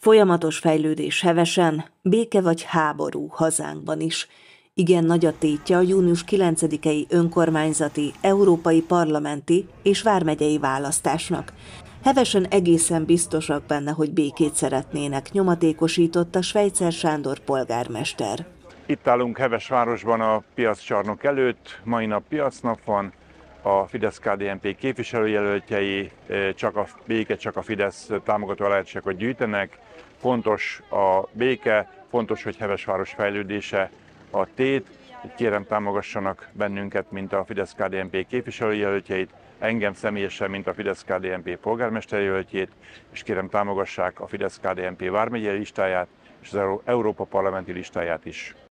Folyamatos fejlődés hevesen, béke vagy háború hazánkban is. Igen nagy a tétje a június 9-i önkormányzati, európai parlamenti és vármegyei választásnak. Hevesen egészen biztosak benne, hogy békét szeretnének, nyomatékosította Svejcer Sándor polgármester. Itt állunk Hevesvárosban a piaccsarnok előtt, mai nap piacnap van, a Fidesz-KDNP képviselőjelöltjei csak a béke, csak a Fidesz támogató aláírásokat gyűjtenek. Fontos a béke, fontos, hogy Hevesváros fejlődése a tét. Kérem, támogassanak bennünket, mint a Fidesz-KDNP képviselőjelöltjeit, engem személyesen, mint a Fidesz-KDNP polgármesterjelöltjét, és kérem, támogassák a Fidesz-KDNP vármegyei listáját és az Európa parlamenti listáját is.